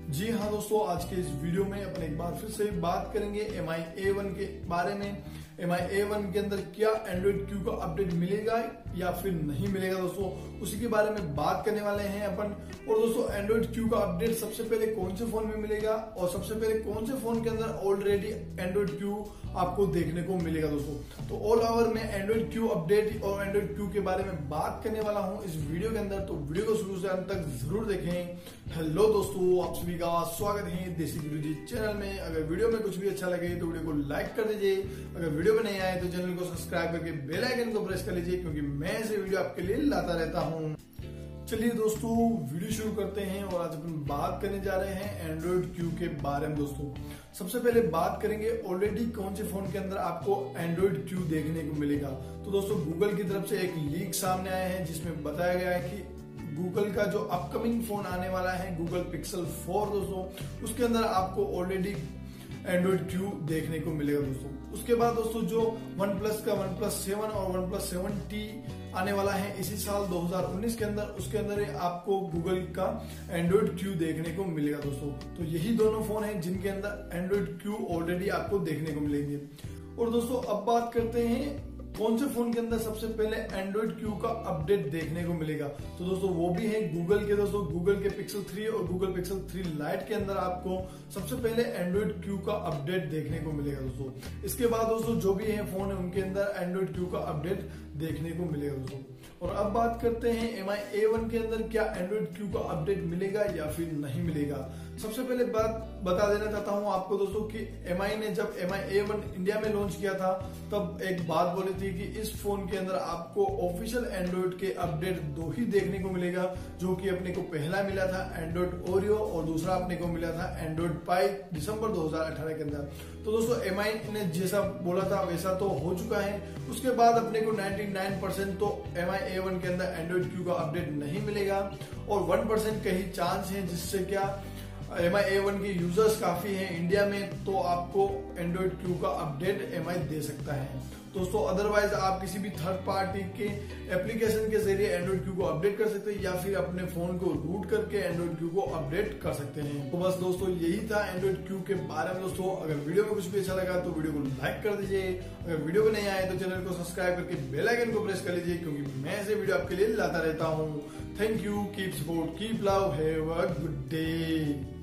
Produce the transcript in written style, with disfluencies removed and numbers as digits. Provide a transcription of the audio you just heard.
जी हाँ दोस्तों, आज के इस वीडियो में अपन एक बार फिर से बात करेंगे MI A1 के बारे में। MI A1 के अंदर क्या एंड्रॉइड Q का अपडेट मिलेगा या फिर नहीं मिलेगा दोस्तों, उसी के बारे में बात करने वाले हैं अपन। और दोस्तों एंड्रॉइड Q का अपडेट सबसे पहले कौन से फोन में मिलेगा और सबसे पहले कौन से फोन के अंदर ऑलरेडी एंड्रॉइड Q आपको देखने को मिलेगा दोस्तों। तो ऑल ओवर में एंड्रॉइड Q अपडेट और एंड्रॉइड Q के बारे में बात करने वाला हूं इस वीडियो के अंदर, तो वीडियो को शुरू से अंत तक जरूर देखें। हेलो दोस्तों, आप सभी का स्वागत है देसी गुरुजी चैनल में। अगर वीडियो में कुछ भी अच्छा लगे तो वीडियो को लाइक कर दीजिए। अगर वीडियो में नहीं आए तो चैनल को सब्सक्राइब करके बेल आइकन को प्रेस कर लीजिए, क्योंकि मैं ऐसे वीडियो आपके लिए लाता रहता हूं। चलिए दोस्तों वीडियो शुरू करते हैं और आज अपन बात करने जा रहे हैं एंड्रॉइड Q के बारे में। दोस्तों सबसे पहले बात करेंगे ऑलरेडी कौन से फोन के अंदर आपको एंड्रॉइड Q देखने को मिलेगा। तो दोस्तों गूगल की तरफ से एक लीक सामने आया है जिसमें बताया गया है कि गूगल का जो अपकमिंग फोन आने वाला है गूगल पिक्सल 4 दोस्तों, उसके अंदर आपको ऑलरेडी एंड्रॉइड Q देखने को मिलेगा दोस्तों। उसके बाद दोस्तों जो OnePlus का OnePlus 7 और OnePlus 7T आने वाला है इसी साल 2019 के अंदर, उसके अंदर आपको गूगल का एंड्रॉइड Q देखने को मिलेगा दोस्तों। तो यही दोनों फोन हैं जिनके अंदर एंड्रॉइड Q ऑलरेडी आपको देखने को मिलेंगे। और दोस्तों अब बात करते हैं कौन से फोन के अंदर सबसे पहले एंड्रॉइड Q का अपडेट देखने को मिलेगा। तो दोस्तों वो भी है गूगल के दोस्तों, गूगल के पिक्सल 3 और गूगल पिक्सल 3 लाइट के अंदर आपको सबसे पहले एंड्रॉइड Q का अपडेट देखने को मिलेगा दोस्तों। इसके बाद दोस्तों जो भी है फोन है उनके अंदर एंड्रॉइड Q का अपडेट देखने को मिलेगा दोस्तों। और अब बात करते हैं MI A1 के अंदर क्या एंड्रॉइड Q का अपडेट मिलेगा या फिर नहीं मिलेगा। सबसे पहले बात बता देना चाहता हूं आपको दोस्तों कि MI ने जब MI A1 इंडिया में लॉन्च किया था तब एक बात बोली थी कि इस फोन के अंदर आपको ऑफिशियल एंड्रॉइड के अपडेट दो ही देखने को मिलेगा, जो कि अपने को पहला मिला था एंड्रॉइड ओरियो और दूसरा अपने को मिला था एंड्रॉइड पाई दिसंबर 2018 के अंदर। तो दोस्तों MI ने जैसा बोला था वैसा तो हो चुका है। उसके बाद अपने को 99% तो MI A1 के अंदर एंड्रॉइड Q का अपडेट नहीं मिलेगा और 1% कहीं चांस है जिससे क्या MI A1 के यूजर्स काफी हैं इंडिया में, तो आपको एंड्रॉइड Q का अपडेट MI दे सकता है दोस्तों। अदरवाइज आप किसी भी थर्ड पार्टी के एप्लीकेशन के जरिए एंड्रॉइड Q को अपडेट कर सकते हैं या फिर अपने फोन को रूट करके एंड्रॉइड Q को अपडेट कर सकते हैं। तो बस दोस्तों यही था एंड्रॉइड Q के बारे में दोस्तों। अगर वीडियो में कुछ भी अच्छा लगा तो वीडियो को लाइक कर दीजिए। अगर वीडियो में नहीं आए तो चैनल को सब्सक्राइब करके बेल आइकन को प्रेस कर लीजिए, क्योंकि मैं ऐसे वीडियो आपके लिए लाता रहता हूँ। Thank you, keep support, keep love, have a good day.